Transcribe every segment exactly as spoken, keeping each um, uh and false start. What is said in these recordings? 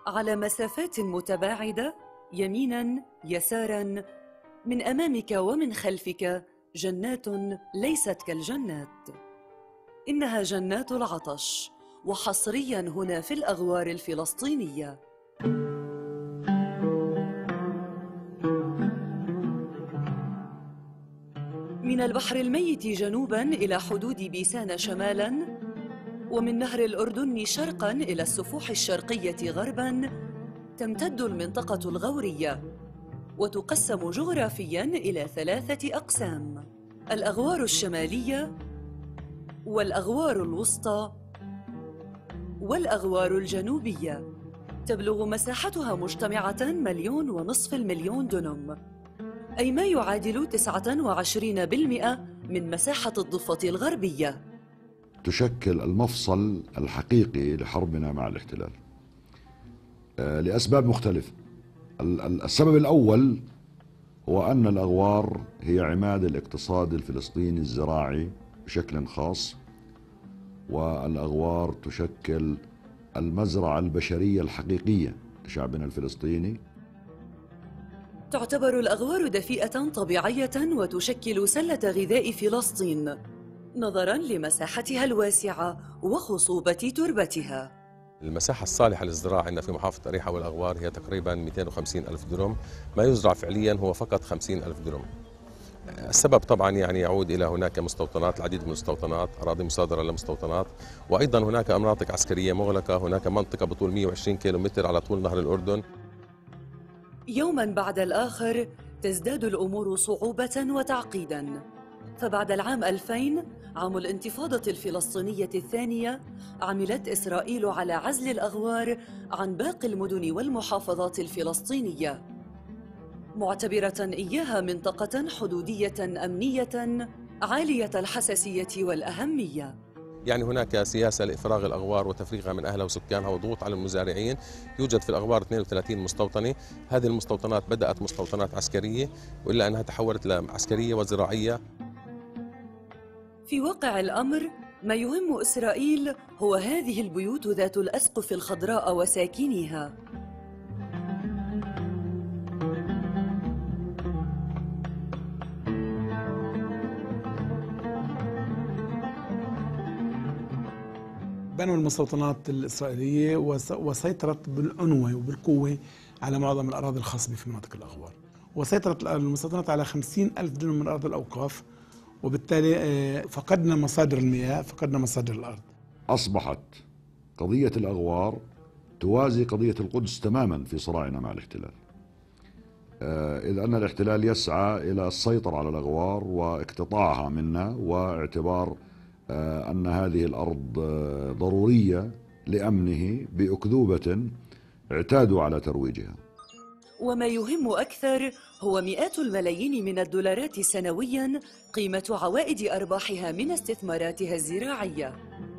على مسافات متباعدة يميناً يساراً، من أمامك ومن خلفك جنات ليست كالجنات. إنها جنات العطش، وحصرياً هنا في الأغوار الفلسطينية. من البحر الميت جنوباً إلى حدود بيسان شمالاً، ومن نهر الأردن شرقاً إلى السفوح الشرقية غرباً، تمتد المنطقة الغورية، وتقسم جغرافياً إلى ثلاثة أقسام: الأغوار الشمالية، والأغوار الوسطى، والأغوار الجنوبية. تبلغ مساحتها مجتمعة مليون ونصف المليون دنم، أي ما يعادل تسعة وعشرين بالمئة من مساحة الضفة الغربية. تشكل المفصل الحقيقي لحربنا مع الاحتلال لأسباب مختلفة. السبب الأول هو أن الأغوار هي عماد الاقتصاد الفلسطيني الزراعي بشكل خاص، والأغوار تشكل المزرعة البشرية الحقيقية لشعبنا الفلسطيني. تعتبر الأغوار دفيئة طبيعية وتشكل سلة غذاء فلسطين نظراً لمساحتها الواسعة وخصوبة تربتها. المساحة الصالحة للزراعة عندنا في محافظة أريحة والأغوار هي تقريباً مئتين وخمسين ألف دنم، ما يزرع فعلياً هو فقط خمسين ألف دنم. السبب طبعاً يعني يعود إلى هناك مستوطنات، العديد من المستوطنات، أراضي مصادرة لمستوطنات، وأيضاً هناك مناطق عسكرية مغلقة. هناك منطقة بطول مئة وعشرين كيلومتر على طول نهر الأردن. يوماً بعد الآخر تزداد الأمور صعوبة وتعقيداً، فبعد العام ألفين، عام الانتفاضة الفلسطينية الثانية، عملت إسرائيل على عزل الأغوار عن باقي المدن والمحافظات الفلسطينية، معتبرة إياها منطقة حدودية أمنية عالية الحساسية والأهمية. يعني هناك سياسة لإفراغ الأغوار وتفريغها من أهلها وسكانها وضغوط على المزارعين. يوجد في الأغوار اثنين وثلاثين مستوطنة. هذه المستوطنات بدأت مستوطنات عسكرية، وإلا أنها تحولت لعسكرية وزراعية. في واقع الأمر، ما يهم إسرائيل هو هذه البيوت ذات الأسقف الخضراء وساكنيها. بنوا المستوطنات الإسرائيلية وسيطرت بالعنوة وبالقوة على معظم الأراضي الخصبة في مناطق الأغوار، وسيطرت المستوطنات على خمسين ألف دنم من أرض الأوقاف، وبالتالي فقدنا مصادر المياه، فقدنا مصادر الأرض. أصبحت قضية الأغوار توازي قضية القدس تماما في صراعنا مع الاحتلال، إذ أن الاحتلال يسعى إلى السيطرة على الأغوار واقتطاعها منا، واعتبار أن هذه الأرض ضرورية لأمنه بأكذوبة اعتادوا على ترويجها. وما يهم أكثر هو مئات الملايين من الدولارات سنوياً قيمة عوائد أرباحها من استثماراتها الزراعية.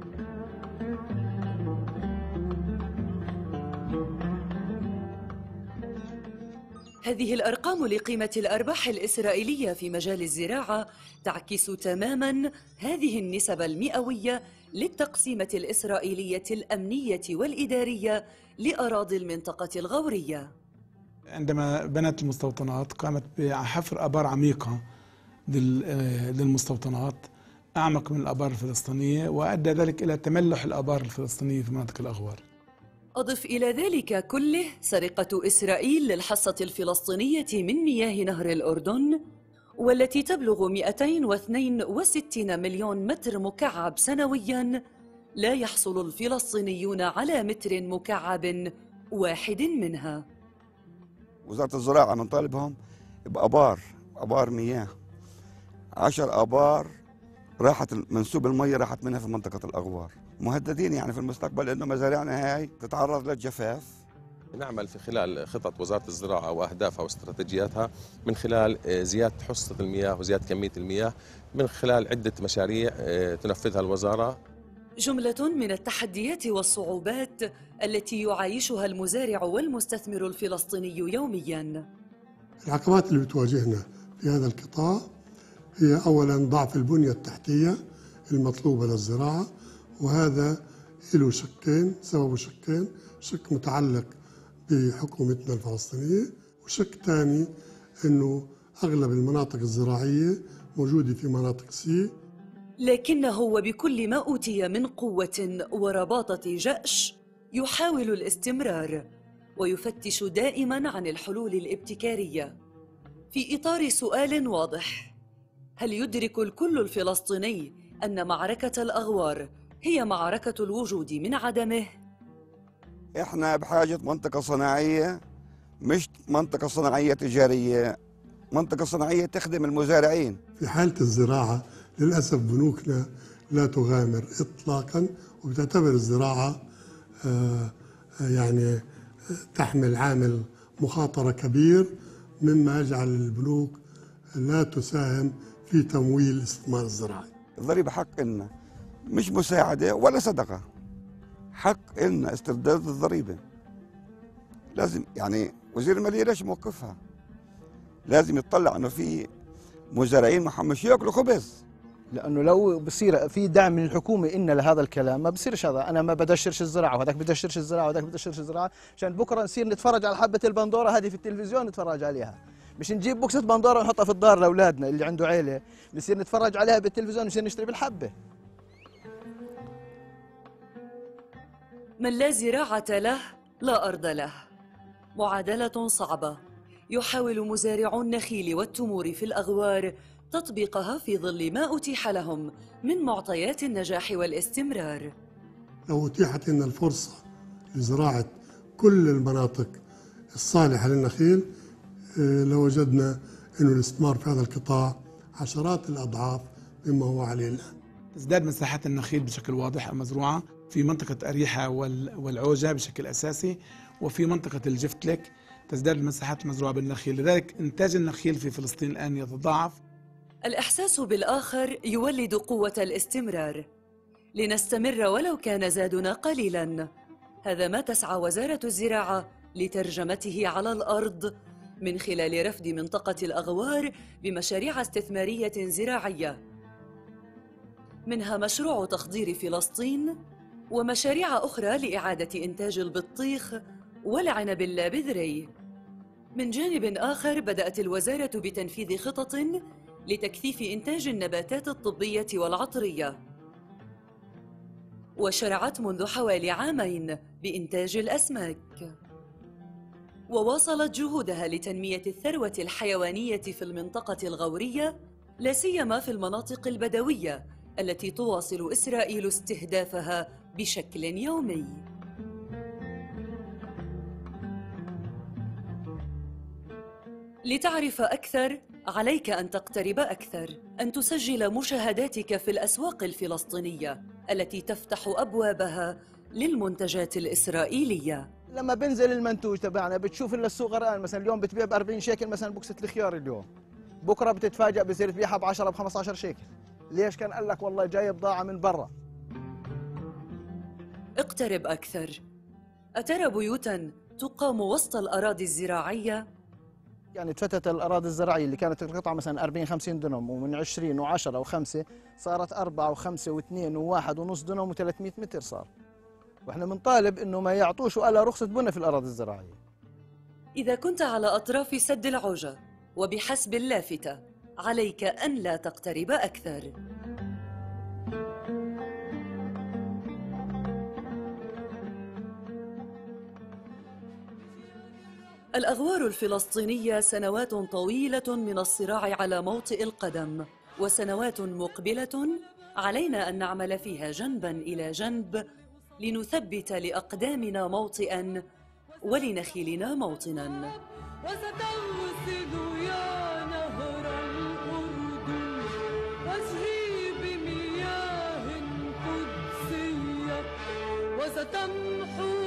هذه الأرقام لقيمة الأرباح الإسرائيلية في مجال الزراعة تعكس تماماً هذه النسب المئوية للتقسيمة الإسرائيلية الأمنية والإدارية لأراضي المنطقة الغورية. عندما بنت المستوطنات قامت بحفر آبار عميقة للمستوطنات أعمق من الآبار الفلسطينية، وأدى ذلك إلى تملح الآبار الفلسطينية في مناطق الأغوار. أضف إلى ذلك كله سرقة إسرائيل للحصة الفلسطينية من مياه نهر الأردن، والتي تبلغ مئتين واثنين وستين مليون متر مكعب سنوياً، لا يحصل الفلسطينيون على متر مكعب واحد منها. وزارة الزراعة من طالبهم بآبار آبار مياه، عشر آبار راحت منسوب المية راحت منها في منطقة الأغوار. مهددين يعني في المستقبل إنه مزارعنا هاي تتعرض للجفاف. نعمل في خلال خطط وزارة الزراعة وأهدافها واستراتيجياتها من خلال زيادة حصة المياه وزيادة كمية المياه من خلال عدة مشاريع تنفذها الوزارة. جملة من التحديات والصعوبات التي يعايشها المزارع والمستثمر الفلسطيني يومياً. العقبات اللي بتواجهنا في هذا القطاع هي أولاً ضعف البنية التحتية المطلوبة للزراعة، وهذا له شقين، سببه شقين: شق متعلق بحكومتنا الفلسطينية، وشك ثاني أنه أغلب المناطق الزراعية موجودة في مناطق سي. لكنه وبكل ما أوتي من قوة ورباطة جأش يحاول الاستمرار ويفتش دائما عن الحلول الابتكارية في إطار سؤال واضح: هل يدرك الكل الفلسطيني أن معركة الأغوار هي معركة الوجود من عدمه؟ إحنا بحاجة منطقة صناعية، مش منطقة صناعية تجارية، منطقة صناعية تخدم المزارعين. في حالة الزراعة للأسف بنوكنا لا تغامر إطلاقا، وبتعتبر الزراعة يعني تحمل عامل مخاطرة كبير، مما يجعل البنوك لا تساهم في تمويل الاستثمار الزراعي. الضريبة حق إلنا، مش مساعدة ولا صدقة، حق إلنا استرداد الضريبة. لازم يعني وزير المالية ليش موقفها؟ لازم يطلع إنه في مزارعين محمش ياكلوا خبز، لانه لو بصير في دعم من الحكومه إن لهذا الكلام ما بصيرش هذا. انا ما بدشرش الزراعه وهذاك بدشرش الزراعه وهذاك بدشرش الزراعه، عشان بكره نصير نتفرج على حبه البندوره هذه في التلفزيون نتفرج عليها، مش نجيب بوكسه بندوره ونحطها في الدار لاولادنا اللي عنده عيله نصير نتفرج عليها بالتلفزيون نصير نشتري بالحبه. من لا زراعه له لا ارض له، معادله صعبه يحاول مزارعو النخيل والتمور في الأغوار تطبيقها في ظل ما أتيح لهم من معطيات النجاح والاستمرار. لو أتيحت لنا الفرصة لزراعة كل المناطق الصالحة للنخيل لوجدنا أن الاستثمار في هذا القطاع عشرات الأضعاف مما هو عليه الآن. تزداد مساحات النخيل بشكل واضح المزروعة في منطقة أريحة والعوجة بشكل أساسي، وفي منطقة الجفتلك تزداد المساحات المزروعة بالنخيل، لذلك إنتاج النخيل في فلسطين الآن يتضاعف. الإحساس بالآخر يولد قوة الاستمرار. لنستمر ولو كان زادنا قليلاً، هذا ما تسعى وزارة الزراعة لترجمته على الأرض من خلال رفد منطقة الأغوار بمشاريع استثمارية زراعية، منها مشروع تخضير فلسطين ومشاريع أخرى لإعادة إنتاج البطيخ والعنب اللابذري. من جانب آخر بدأت الوزارة بتنفيذ خطط لتكثيف إنتاج النباتات الطبية والعطرية، وشرعت منذ حوالي عامين بإنتاج الأسماك، وواصلت جهودها لتنمية الثروة الحيوانية في المنطقة الغورية، لا سيما في المناطق البدوية التي تواصل إسرائيل استهدافها بشكل يومي. لتعرف أكثر عليك أن تقترب أكثر، أن تسجل مشاهداتك في الأسواق الفلسطينية التي تفتح أبوابها للمنتجات الإسرائيلية. لما بنزل المنتوج تبعنا بتشوف إلا السوق غرقان، مثلا اليوم بتبيع ب أربعين شيكل مثلا بوكسة الخيار، اليوم بكره بتتفاجأ بصير تبيعها ب عشرة ب خمسة عشر شيكل. ليش؟ كان قال لك والله جاي بضاعة من برا. اقترب أكثر. أترى بيوتاً تقام وسط الأراضي الزراعية؟ يعني تفتت الأراضي الزراعية اللي كانت القطعة مثلا أربعين خمسين دنم، ومن عشرين وعشرة وخمسة صارت أربعة وخمسة واثنين وواحد ونص دنم وثلاثمئة متر صار. وإحنا بنطالب إنه ما يعطوش ولا رخصة بنا في الأراضي الزراعية. إذا كنت على أطراف سد العوجة وبحسب اللافتة، عليك أن لا تقترب أكثر. الأغوار الفلسطينية سنوات طويلة من الصراع على موطئ القدم، وسنوات مقبلة علينا أن نعمل فيها جنباً إلى جنب لنثبت لأقدامنا موطئاً ولنخيلنا موطناً. وستغسل يا نهر الأردن وجهي بمياه قدسية، وستمحو